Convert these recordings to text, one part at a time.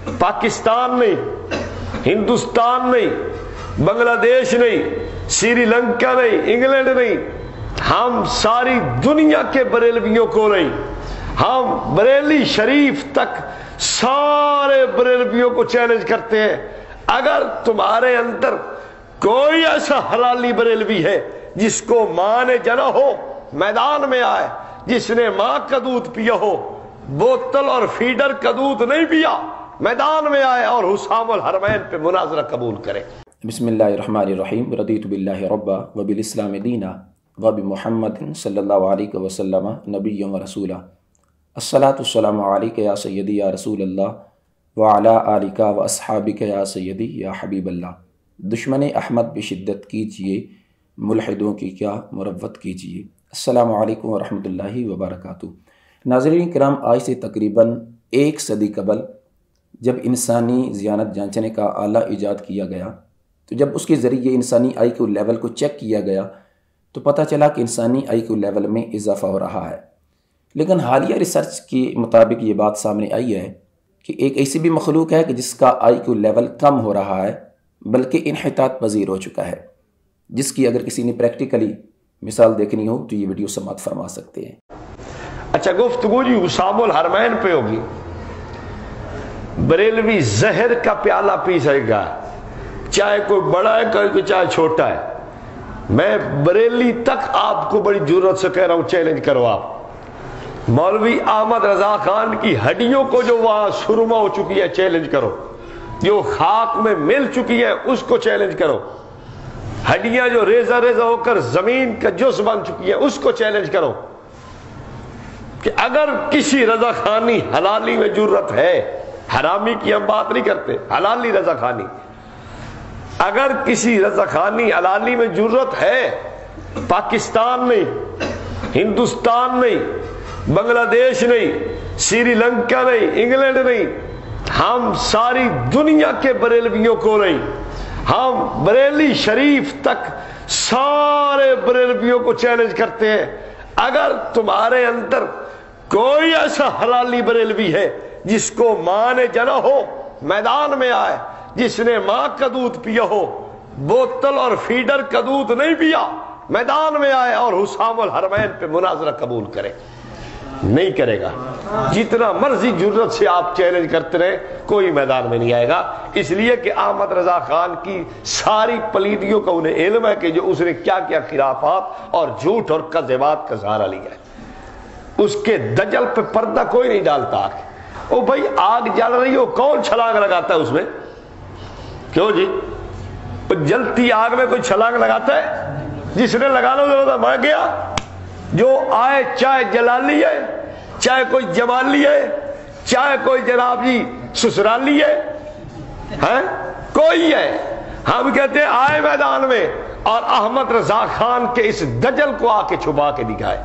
پاکستان نہیں، ہندوستان نہیں، بنگلہ دیش نہیں، سری لنکا نہیں، انگلینڈ نہیں، ہم ساری دنیا کے بریلویوں کو نہیں، ہم بریلی شریف تک سارے بریلویوں کو چیلنج کرتے ہیں، اگر تمہارے اندر کوئی ایسا حلالی بریلوی ہے جس کو ماں نے جنا ہو میدان میں آئے، جس نے ماں کا دودھ پیا ہو، بوتل اور فیڈر کا دودھ نہیں پیا، میدان میں آئے اور حسام الحرمین پہ مناظرہ قبول کرے۔ بسم اللہ الرحمن الرحیم، رضیت باللہ ربا وبالاسلام دینا وبمحمد صلی اللہ علیہ وسلم نبی و رسولہ، الصلاۃ والسلام علیک یا سیدی یا رسول اللہ وعلی آلک و اصحابک یا سیدی یا حبیب اللہ۔ دشمن احمد بشدت کیجئے، ملحدوں کی کیا مروت کیجئے۔ السلام علیکم ورحمۃ اللہ وبرکاتہ۔ ناظرین کرام، آج سے تقریباً 1 صدی قبل جب انسانی ذہانت جانچنے کا آلہ ایجاد کیا گیا، تو جب اس کے ذریعے انسانی آئی کیو لیول کو چیک کیا گیا تو پتہ چلا کہ انسانی آئی کیو لیول میں اضافہ ہو رہا ہے۔ لیکن حالیہ ریسرچ کے مطابق یہ بات سامنے آئی ہے کہ ایک ایسی بھی مخلوق ہے کہ جس کا آئی کیو لیول کم ہو رہا ہے، بلکہ انحطاط پذیر ہو چکا ہے، جس کی اگر کسی نے پریکٹیکلی مثال دیکھنی ہو تو یہ ویڈیو سماعت فرما سکتے ہیں۔ اچھا، گفتگو جی حسام الحرمین پہ ہوگی۔ بریلوی زہر کا پیالہ پی سکے گا، چاہے کوئی بڑا ہے کوئی چاہے چھوٹا ہے۔ میں بریلی تک آپ کو بڑی جرت سے کہہ رہا ہوں، چیلنج کرو آپ۔ مولوی احمد رضا خان کی ہڈیوں کو جو وہاں سرما ہو چکی ہے چیلنج کرو، جو خاک میں مل چکی ہے اس کو چیلنج کرو، ہڈیاں جو ریزہ ریزہ ہو کر زمین کا جز بن چکی ہے اس کو چیلنج کرو کہ اگر کسی رضا خانی حلالی میں جرت ہے، حرامی کی ہم بات نہیں کرتے، حلالی رضا خانی، اگر کسی رضا خانی حلالی میں جرت ہے، پاکستان نہیں، ہندوستان نہیں، بنگلہ دیش نہیں، سری لنکا نہیں، انگلینڈ نہیں، ہم ساری دنیا کے بریلویوں کو نہیں، ہم بریلی شریف تک سارے بریلویوں کو چیلنج کرتے ہیں، اگر تمہارے اندر کوئی ایسا حلالی بریلوی ہے جس کو ماں نے جنا ہو میدان میں آئے، جس نے ماں کا دودھ پیا ہو، بوتل اور فیڈر کا دودھ نہیں پیا، میدان میں آئے اور حسام الحرمین پہ مناظرہ قبول کرے۔ نہیں کرے گا، جتنا مرضی جرت سے آپ چیلنج کرتے رہے، کوئی میدان میں نہیں آئے گا، اس لیے کہ احمد رضا خان کی ساری پلیدیوں کا انہیں علم ہے کہ جو اس نے کیا کیا خرافات اور جھوٹ اور کذبات کا سہارا لیا ہے۔ اس کے دجل پہ پردہ کوئی نہیں ڈالتا۔ او بھائی، آگ جل رہی ہو، کون چھلانگ لگاتا ہے اس میں؟ کیوں جی؟ جلتی آگ میں کوئی چھلانگ لگاتا ہے؟ جس نے لگانا ضرورت ہے میں گیا، جو آئے، چاہے جلالی ہے، چاہے کوئی جمالی ہے، چاہے کوئی جناب جی سسرالی ہے، کوئی ہے، ہم کہتے ہیں آئے میدان میں اور احمد رضا خان کے اس دجل کو آ کے چھپا کے دکھائے۔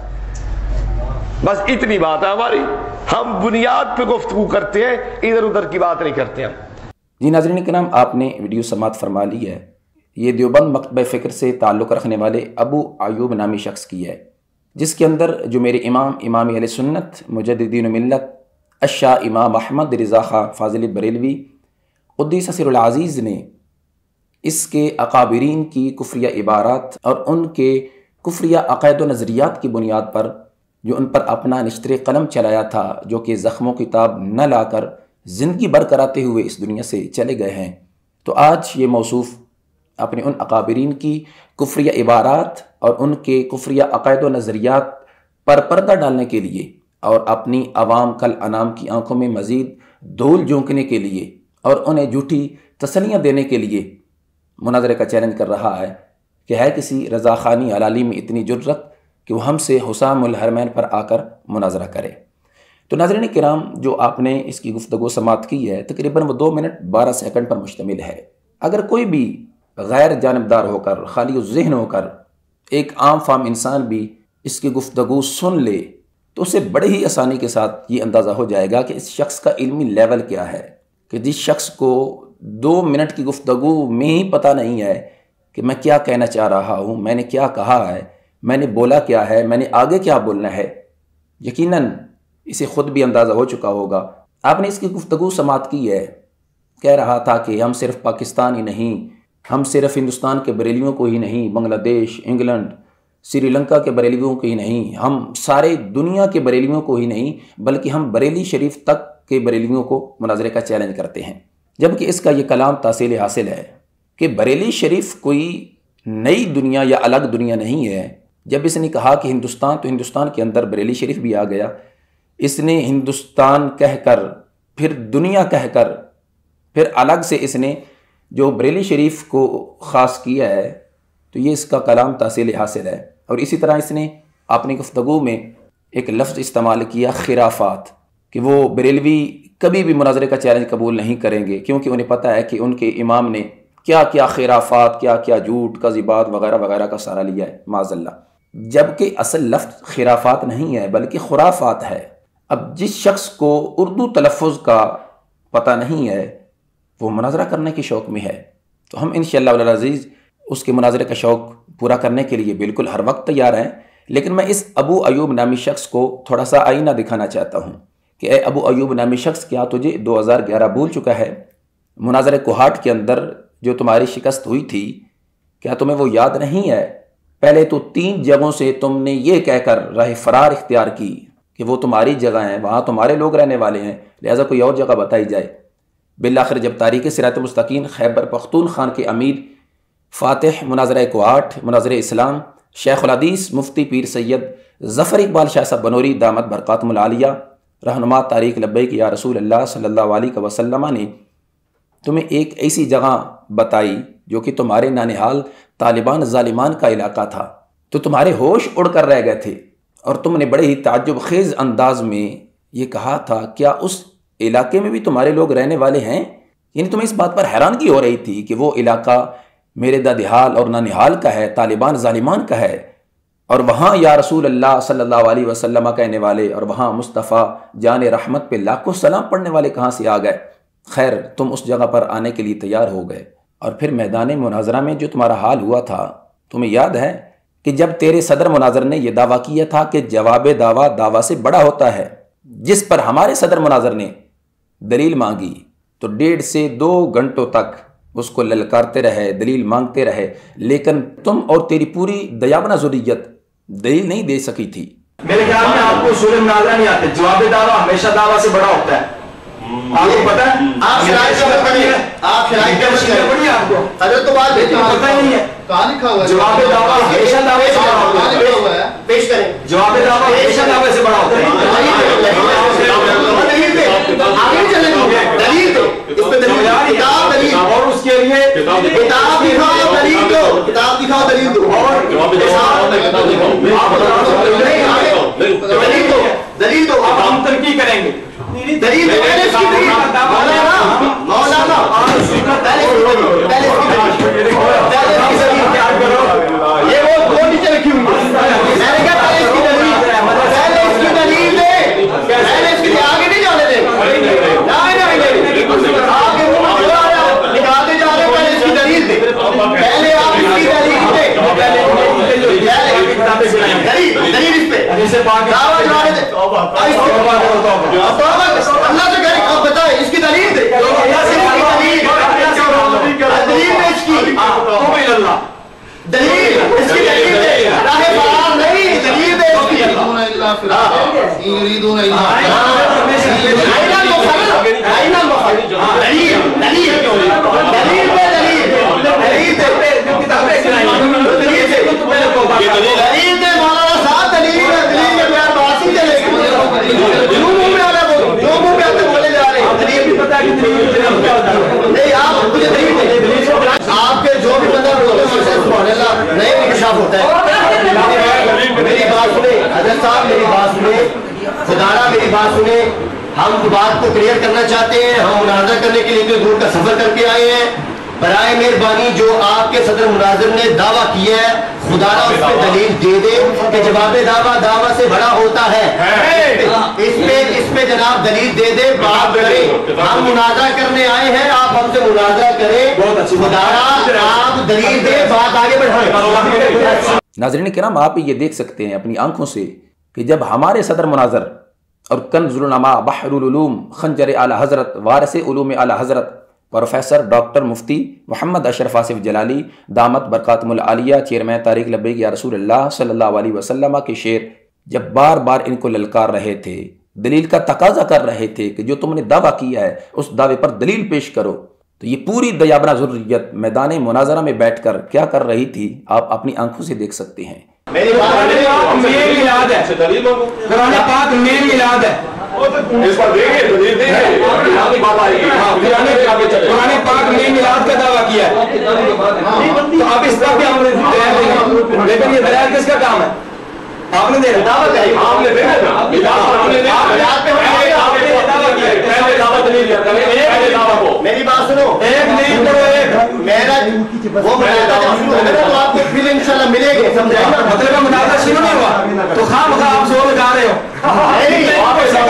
بس اتنی بات ہے ہماری، ہم بنیاد پہ گفتگو کرتے ہیں، ادھر ادھر کی بات نہیں کرتے ہم۔ جی ناظرین کرام، آپ نے ویڈیو سماعت فرما لی ہے۔ یہ دیوبند مکتبہ فکر سے تعلق رکھنے والے ابو ایوب نامی شخص کی ہے، جس کے اندر جو میرے امام اہل سنت مجددین ملت الشاہ امام احمد رضا خان فاضل بریلوی قدس سر العزیز نے اس کے اکابرین کی کفریہ عبارات اور ان کے کفریہ عقائد و نظریات کی بنیاد پر جو ان پر اپنا نشتر قلم چلایا تھا، جو کہ زخم و کتاب نہ لا کر زندگی بھر کراتے ہوئے اس دنیا سے چلے گئے ہیں، تو آج یہ موصوف اپنے ان اکابرین کی کفریہ عبارات اور ان کے کفریہ عقائد و نظریات پر پردہ ڈالنے کے لیے اور اپنی عوام کل انام کی آنکھوں میں مزید دھول جھونکنے کے لیے اور انہیں جھوٹی تسلیاں دینے کے لیے مناظرے کا چیلنج کر رہا ہے کہ ہے کسی رضا خانی حلالی میں اتنی جرت کہ وہ ہم سے حسام الحرمین پر آ کر مناظرہ کرے۔ تو ناظرین کرام، جو آپ نے اس کی گفتگو سماعت کی ہے تقریباً وہ 2 منٹ 12 سیکنڈ پر مشتمل ہے۔ اگر کوئی بھی غیر جانبدار ہو کر، خالی ذہن ہو کر، ایک عام فام انسان بھی اس کی گفتگو سن لے تو اسے بڑے ہی آسانی کے ساتھ یہ اندازہ ہو جائے گا کہ اس شخص کا علمی لیول کیا ہے، کہ جس شخص کو 2 منٹ کی گفتگو میں ہی پتہ نہیں ہے کہ میں کیا کہنا چاہ رہا ہوں، میں نے کیا کہا ہے، میں نے بولا کیا ہے، میں نے آگے کیا بولنا ہے، یقیناً اسے خود بھی اندازہ ہو چکا ہوگا۔ آپ نے اس کی گفتگو سماعت کی ہے کہہ رہا تھا کہ ہم صرف پاکستان ہی نہیں، ہم صرف ہندوستان کے بریلیوں کو ہی نہیں، بنگلہ دیش، انگلینڈ، سری لنکا کے بریلیوں کو ہی نہیں، ہم سارے دنیا کے بریلیوں کو ہی نہیں بلکہ ہم بریلی شریف تک کے بریلیوں کو مناظرے کا چیلنج کرتے ہیں۔ جبکہ اس کا یہ کلام تحصیل حاصل ہے کہ بریلی شریف کوئی نئی دنیا یا الگ دنیا نہیں ہے۔ جب اس نے کہا کہ ہندوستان، تو ہندوستان کے اندر بریلی شریف بھی آ گیا۔ اس نے ہندوستان کہہ کر، پھر دنیا کہہ کر، پھر الگ سے اس نے جو بریلی شریف کو خاص کیا ہے، تو یہ اس کا کلام تحصیل حاصل ہے۔ اور اسی طرح اس نے اپنی گفتگو میں ایک لفظ استعمال کیا، خرافات، کہ وہ بریلوی کبھی بھی مناظرے کا چیلنج قبول نہیں کریں گے، کیونکہ انہیں پتہ ہے کہ ان کے امام نے کیا کیا خرافات، کیا کیا جھوٹ، کذبات وغیرہ وغیرہ کا سہارا لیا ہے، معاذ اللہ۔ جبکہ اصل لفظ خرافات نہیں ہے بلکہ خرافات ہے۔ اب جس شخص کو اردو تلفظ کا پتہ نہیں ہے وہ مناظرہ کرنے کے شوق میں ہے، تو ہم انشاءاللہ العزیز اس کے مناظرے کا شوق پورا کرنے کے لیے بالکل ہر وقت تیار ہیں۔ لیکن میں اس ابو ایوب نامی شخص کو تھوڑا سا آئینہ دکھانا چاہتا ہوں کہ اے ابو ایوب نامی شخص، کیا تجھے 2011 بھول چکا ہے؟ مناظرے کوہاٹ کے اندر جو تمہاری شکست ہوئی تھی، کیا تمہیں وہ یاد نہیں ہے؟ پہلے تو 3 جگہوں سے تم نے یہ کہہ کر راہ فرار اختیار کی کہ وہ تمہاری جگہ ہیں، وہاں تمہارے لوگ رہنے والے ہیں، لہٰذا کوئی اور جگہ بتائی جائے۔ بالآخر جب تاریخ صراط مستقیم خیبر پختونخوا کے امیر فاتح مناظرہ کوہاٹ، مناظر اسلام، شیخ الحدیث مفتی پیر سید ظفر اقبال شاہ صاحب بنوری دامت برکاتہم العالیہ، رہنما تاریخ لبیک یا رسول اللہ صلی اللہ علیہ وسلم نے تمہیں ایک ایسی جگہ بتائی جو کہ تمہارے نانحال طالبان ظالمان کا علاقہ تھا، تو تمہارے ہوش اڑ کر رہ گئے تھے، اور تم نے بڑے ہی تعجب خیز انداز میں یہ کہا تھا، کیا اس علاقے میں بھی تمہارے لوگ رہنے والے ہیں؟ یعنی تمہیں اس بات پر حیرانگی ہو رہی تھی کہ وہ علاقہ میرے دادحال اور نانحال کا ہے، طالبان ظالمان کا ہے، اور وہاں یا رسول اللہ صلی اللہ علیہ وسلم کہنے والے، اور وہاں مصطفیٰ جان رحمت پہ لاکھوں سلام پڑھنے والے کہاں سے آ گئے؟ خیر، تم اس جگہ پر آنے کے لیے تیار ہو گئے، اور پھر میدان مناظرہ میں جو تمہارا حال ہوا تھا، تمہیں یاد ہے کہ جب تیرے صدر مناظر نے یہ دعویٰ کیا تھا کہ جواب دعویٰ سے بڑا ہوتا ہے، جس پر ہمارے صدر مناظر نے دلیل مانگی تو 1.5 سے 2 گھنٹوں تک اس کو للکارتے رہے، دلیل مانگتے رہے، لیکن تم اور تیری پوری دیابنا ذریت دلیل نہیں دے سکی تھی۔ میرے خیال میں آپ کو اصول مناظرہ نہیں آتے، جواب دعویٰ ہمیشہ دعویٰ سے بڑا ہوتا ہے۔ آپ کو پتا ہے؟ آپ شرائط کا پڑھی ہے، آپ شرائط کا پڑھی ہے، آپ کو حضرت تو بات پتہ ہی نہیں ہے۔ کہاں لکھا ہوا ہے؟ جواب دعویٰ ہمیشہ دعوے سے بڑا ہوتا ہے۔ پیش کریں، جواب دعویٰ ہمیشہ دعوے سے بڑا ہوتا ہے۔ آگے چلیں گے، دلیل دو، اس پہ دلیل، کتاب دلیل، اور اس کے لیے کتاب دکھاؤ دلیل دو، کتاب دکھاؤ دلیل دو، اور دلیل دو، دلیل دو، اب ہم تنقید کریں گے۔ دلیل دو، پہلے اس کی دلیل، مولانا پہلے اس کی دلیل تیار کرو، یہ وہ دو نیچے رکھی ہوئی میں نے کہا پہلے اس کی دلیل، پہلے اس کی دلیل دے، پہلے اس کے لیے آگے نہیں جانے دے، آگے وہ نکالتے جا رہے، پہلے اس کی دلیل دے، پہلے آپ اس کی دلیل دے، دلیل اس پہ دعویٰ جانے دے، اللہ سے کریں آپ بتائیں اس کی دلیل دے، دلیل دے اس کی، دلیل اس کی دلیل دے، راہ فرار نہیں، دلیل دے اس کی، دلیل دے مولانا صاحب، دلیل دلیل کے پیار باسی چلے گی، جو منہ میں آ رہا بولو، جو منہ میں آتے بولے جا رہے ہیں، دلیل بھی پتا کہ نہیں، آپ مجھے دلیل دے، آپ کے جو بھی بندہ بولتے ہیں سبحان اللہ نئے انکشاف ہوتا ہے۔ میری بات سنیں حضرت صاحب، میری بات سنیں، خدارہ میری بات سنیں، ہم بات کو کلیئر کرنا چاہتے ہیں، ہم مناظرہ کرنے کے لیے اتنے دور کا سفر کر کے آئے ہیں، برائے مہربانی جو آپ کے صدر مناظر نے دعویٰ کیا ہے خدا را اس پہ دلیل دے دے کہ جواب دعویٰ سے بڑا ہوتا ہے، اس پہ جناب دلیل دے دے، بات کریں، ہم مناظرہ کرنے آئے ہیں، آپ ہم سے مناظرہ کریں، خدا را آپ دلیل دے، بات آگے بڑھائیں۔ ناظرین کرام، آپ یہ دیکھ سکتے ہیں اپنی آنکھوں سے کہ جب ہمارے صدر مناظر اور کنز العلماء بحر العلوم خنجر اعلی حضرت وارث علوم اعلی حضرت پروفیسر ڈاکٹر مفتی محمد اشرف آصف جلالی دامت برکاتہم العالیہ چیئرمین تحریک لبیک یا رسول اللہ صلی اللہ علیہ وسلم کے شعر جب بار بار ان کو للکار رہے تھے، دلیل کا تقاضا کر رہے تھے کہ جو تم نے دعویٰ کیا ہے اس دعوے پر دلیل پیش کرو، تو یہ پوری دیابنہ ذریت میدان مناظرہ میں بیٹھ کر کیا کر رہی تھی آپ اپنی آنکھوں سے دیکھ سکتے ہیں۔ میری میلاد ہے، قرآن پاک میں میلاد ہے، اس پر دیکھیں دلیل دیکھیں قرآن پاک میں میلاد کا دعویٰ کیا ہے، تو اب اس طرح ہم نے لیکن یہ دلائل کس کا کام ہے؟ آپ نے دیکھا دعوت ہے، آپ نے میری بات سنو، ایک نہیں کرو ایک میرا وہ مناظرہ جب شروع ہوگا تو آپ کو پھر انشاءاللہ ملے گے، سمجھائیں نا؟ مطلب مناظرہ شروع نہیں ہوا تو خواہ مخواہ آپ زور لگا رہے ہو۔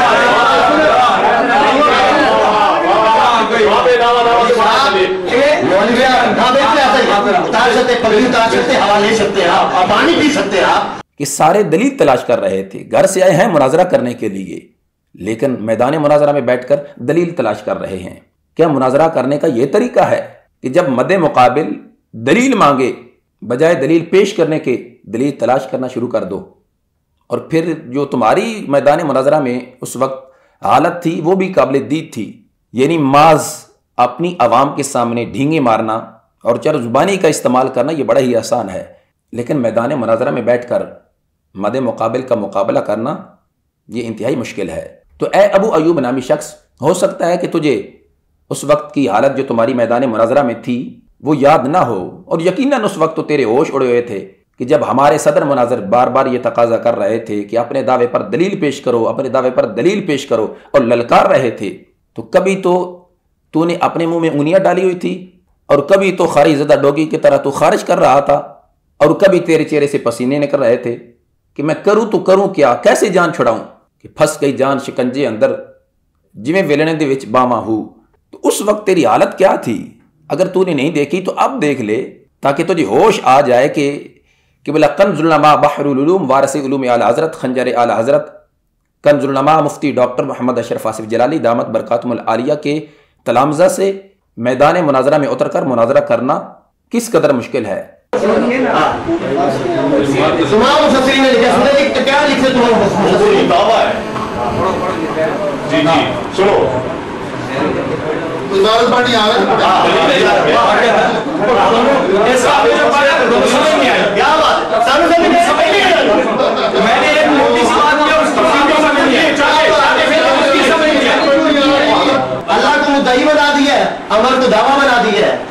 کہ سارے دلیل تلاش کر رہے تھے، گھر سے آئے ہیں مناظرہ کرنے کے لیے لیکن میدان مناظرہ میں بیٹھ کر دلیل تلاش کر رہے ہیں۔ کیا مناظرہ کرنے کا یہ طریقہ ہے کہ جب مد مقابل دلیل مانگے بجائے دلیل پیش کرنے کے دلیل تلاش کرنا شروع کر دو، اور پھر جو تمہاری میدان مناظرہ میں اس وقت حالت تھی وہ بھی قابل دید تھی، یعنی محض اپنی عوام کے سامنے ڈھینگے مارنا اور چر زبانی کا استعمال کرنا یہ بڑا ہی آسان ہے، لیکن میدان مناظرہ میں بیٹھ کر مد مقابل کا مقابلہ کرنا یہ انتہائی مشکل ہے۔ تو اے ابو ایوب نامی شخص، ہو سکتا ہے کہ تجھے اس وقت کی حالت جو تمہاری میدان مناظرہ میں تھی وہ یاد نہ ہو، اور یقیناً اس وقت تو تیرے ہوش اڑے ہوئے تھے کہ جب ہمارے صدر مناظر بار بار یہ تقاضا کر رہے تھے کہ اپنے دعوے پر دلیل پیش کرو، اپنے دعوے پر دلیل پیش کرو، اور للکار رہے تھے، تو کبھی تو نے اپنے منہ میں انگلیاں ڈالی ہوئی تھی، اور کبھی تو خارج زدہ ڈوگی کی طرح تو خارج کر رہا تھا، اور کبھی تیرے چہرے سے پسینے نکل رہے تھے کہ میں کروں تو کروں کیا، کیسے جان چھڑاؤں، کہ پھنس گئی جان شکنجے اندر جویں ویلنے دے وچ باواں ہو۔ تو اس وقت تیری حالت کیا تھی؟ اگر تو نے نہیں دیکھی تو اب دیکھ لے تاکہ تجھے ہوش آ جائے کہ بلا کنز العلماء بحر العلوم وارث علوم اعلی حضرت خنجر اعلی حضرت کنز العلماء مفتی ڈاکٹر محمد اشرف آصف جلالی دامت برکاتہم العالیہ کے تلامذہ سے میدان مناظرہ میں اتر کر مناظرہ کرنا کس قدر مشکل ہے۔ تمام مفسرین نے لکھا، سنیں کہ کیا لکھتے تمام مفسرین؟ دعویٰ ہے جی سنو عبارت پڑھنی آ رہا کیا بات میں نے ایک موٹی سی بات کیا، اس اللہ کو مدعی بنا دیا ہے، امر کو دعویٰ بنا دیا ہے۔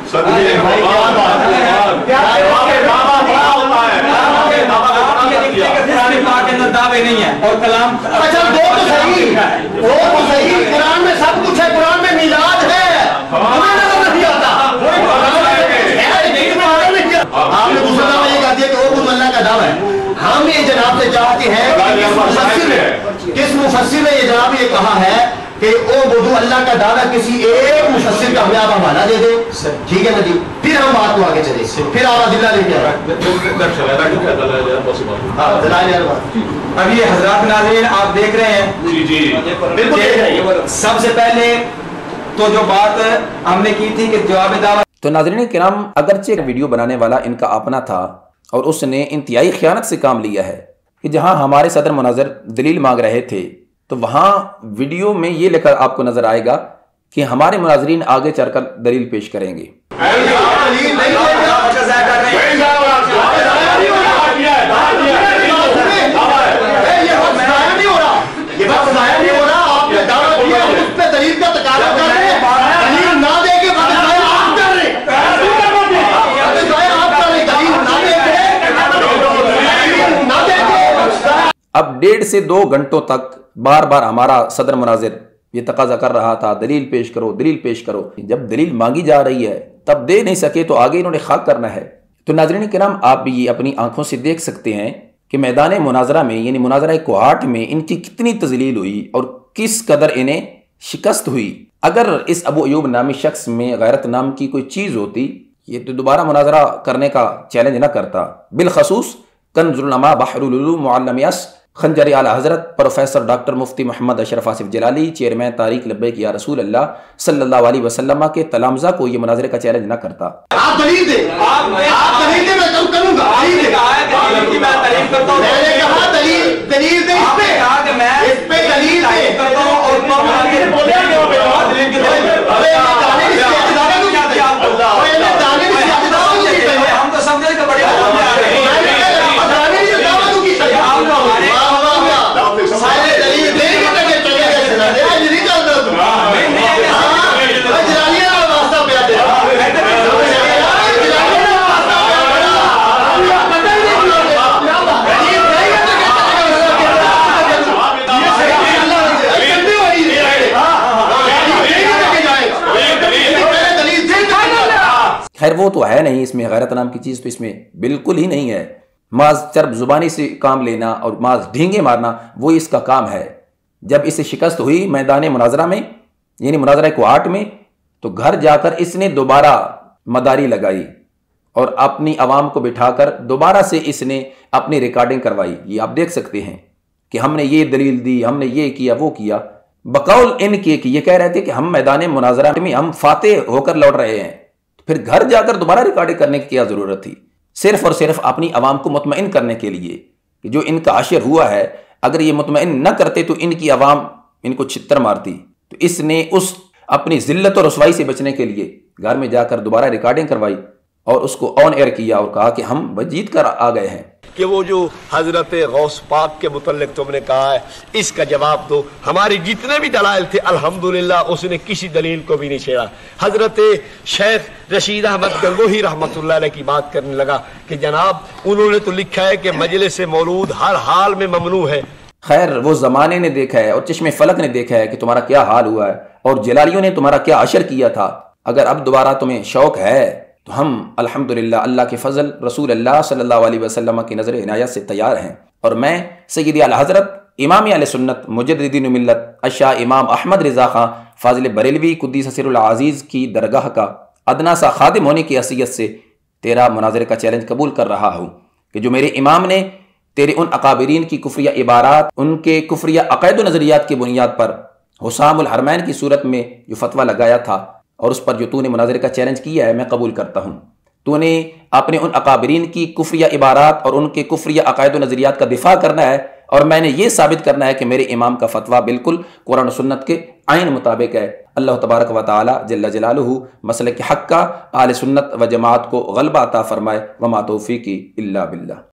دعوے نہیں ہے اور کلام اچھا دو تو صحیح، وہ تو صحیح، قرآن میں سب کچھ ہے، قرآن میں میلاد ہے، ہمیں نظر نہیں آتا۔ آپ نے دوسرا دعویٰ یہ کہا دیا کہ وہ اللہ کا دعویٰ ہے۔ ہم یہ جناب سے چاہتے ہیں کس مفسر نے یہ جناب یہ کہا ہے کہ او بدو اللہ کا دعویٰ کسی ایک مفسر کا ہمیں آپ حوالہ دے دیں، ٹھیک ہے نا جی، پھر ہم بات کو آگے چلیں، پھر آپ عدلہ لے کے آئے۔ اب یہ حضرات ناظرین آپ دیکھ رہے ہیں، بالکل سب سے پہلے تو جو بات ہم نے کی تھی کہ جواب دعویٰ، تو ناظرین کرام، اگرچہ ویڈیو بنانے والا ان کا اپنا تھا اور اس نے انتہائی خیانت سے کام لیا ہے کہ جہاں ہمارے صدر مناظر دلیل مانگ رہے تھے تو وہاں ویڈیو میں یہ لکھا آپ کو نظر آئے گا کہ ہمارے مناظرین آگے چل کر دلیل پیش کریں گے۔ اب 1.5 سے 2 گھنٹوں تک بار بار ہمارا صدر مناظر یہ تقاضا کر رہا تھا دلیل پیش کرو، دلیل پیش کرو۔ جب دلیل مانگی جا رہی ہے تب دے نہیں سکے تو آگے انہوں نے خاک کرنا ہے۔ تو ناظرین کرام، آپ بھی یہ اپنی آنکھوں سے دیکھ سکتے ہیں کہ میدان مناظرہ میں یعنی مناظرہ کوہاٹ میں ان کی کتنی تذلیل ہوئی اور کس قدر انہیں شکست ہوئی۔ اگر اس ابو ایوب نامی شخص میں غیرت نام کی کوئی چیز ہوتی یہ تو دوبارہ مناظرہ کرنے کا چیلنج نہ کرتا۔ بالخصوص کنز العلماء بحر العلوم معلم یس خنجر اعلی حضرت پروفیسر ڈاکٹر مفتی محمد اشرف آصف جلالی، چیئرمین تحریک لبیک یا رسول اللہ صلی اللہ علیہ وسلم کے تلامذہ کو یہ مناظرے کا چیلنج نہ کرتا۔ آپ دلیل دیں، آپ دلیل دیں، میں کم کروں گا۔ میں نے کہا دلیل دیں، اس پہ دلیل خیر وہ تو ہے نہیں، اس میں غیرت نام کی چیز تو اس میں بالکل ہی نہیں ہے۔ محض چرب زبانی سے کام لینا اور محض ڈھینگے مارنا وہ اس کا کام ہے۔ جب اسے شکست ہوئی میدان مناظرہ میں، یعنی مناظرہ کوارٹ میں، تو گھر جا کر اس نے دوبارہ مداری لگائی اور اپنی عوام کو بٹھا کر دوبارہ سے اس نے اپنی ریکارڈنگ کروائی۔ یہ آپ دیکھ سکتے ہیں کہ ہم نے یہ دلیل دی، ہم نے یہ کیا وہ کیا، بقول ان کے کہ یہ کہہ رہے تھے کہ ہم میدان مناظرہ میں ہم فاتح ہو کر لوٹ رہے ہیں، پھر گھر جا کر دوبارہ ریکارڈنگ کرنے کی کیا ضرورت تھی؟ صرف اور صرف اپنی عوام کو مطمئن کرنے کے لیے کہ جو ان کا عشر ہوا ہے، اگر یہ مطمئن نہ کرتے تو ان کی عوام ان کو چھتر مارتی۔ تو اس نے اس اپنی ذلت اور رسوائی سے بچنے کے لیے گھر میں جا کر دوبارہ ریکارڈنگ کروائی اور اس کو آن ایئر کیا اور کہا کہ ہم جیت کر آ گئے ہیں۔ کہ وہ جو حضرت غوث پاک کے متعلق تم نے کہا ہے اس کا جواب دو۔ ہماری جتنے بھی دلائل تھے الحمدللہ اس نے کسی دلیل کو بھی نہیں چھیڑا۔ حضرت شیخ رشید احمد گنگوہی رحمۃ اللہ علیہ کی بات کرنے لگا کہ جناب انہوں نے تو لکھا ہے کہ مجلس مولود ہر حال میں ممنوع ہے۔ خیر وہ زمانے نے دیکھا ہے اور چشم فلک نے دیکھا ہے کہ تمہارا کیا حال ہوا ہے اور جلالیوں نے تمہارا کیا عشر کیا تھا۔ اگر اب دوبارہ تمہیں شوق ہے تو ہم الحمدللہ اللہ کے فضل رسول اللہ صلی اللہ علیہ وسلم کی نظر عنایت سے تیار ہیں، اور میں سیدی اعلی حضرت امام اہل سنت مجددین ملت الشاہ امام احمد رضا خان فاضل بریلوی قدس سر العزیز کی درگاہ کا ادنا سا خادم ہونے کی حیثیت سے تیرا مناظرے کا چیلنج قبول کر رہا ہوں کہ جو میرے امام نے تیرے ان اکابرین کی کفریہ عبارات، ان کے کفریہ عقائد و نظریات کی بنیاد پر حسام الحرمین کی صورت میں جو فتویٰ لگایا تھا اور اس پر جو تو نے مناظرے کا چیلنج کیا ہے میں قبول کرتا ہوں۔ تو نے اپنے ان اکابرین کی کفریہ عبارات اور ان کے کفریہ عقائد و نظریات کا دفاع کرنا ہے، اور میں نے یہ ثابت کرنا ہے کہ میرے امام کا فتویٰ بالکل قرآن و سنت کے عین مطابق ہے۔ اللہ تبارک و تعالی جل جلالہ مسلک حق کا اہل سنت و جماعت کو غلبہ عطا فرمائے، وما توفیقی الا باللہ۔